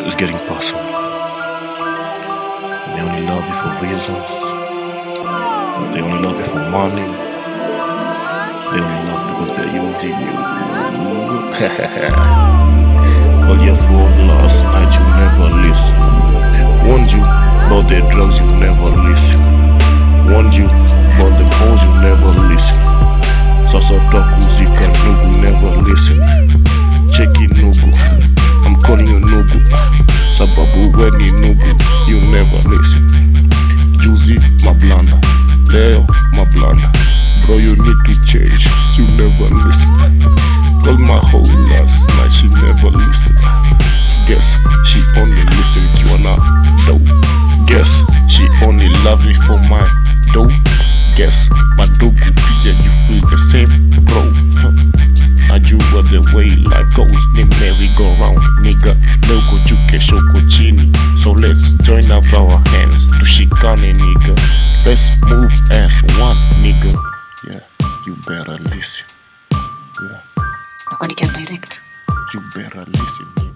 It's getting personal. They only love you for reasons. They only love you for money. They only love because they're using you. Call your phone last night, you never listen. Warned you about the drugs, you never listen. Warned you about the hoes, you never listen. Sasa takuzika nugu, never listen. Cheki nugu, I'm calling you nugu. Sababu weni nugu, you never listen. Juzi mablanda, leo mablanda. Bro, you need to change, you never listen. Call my hoe last night, she never listen. Guess she only listen to you now. Guess she only love me for my dough. Guess my dope will be and you feel the same, bro. I do what the way life goes, ni merry-go-round, nigga. Leo juu kesho chini, so let's join up our hands to shikane, nigga. Let's move as one, nigga. Yeah, you better listen. Yeah, Nobody can direct. You better listen, nigga.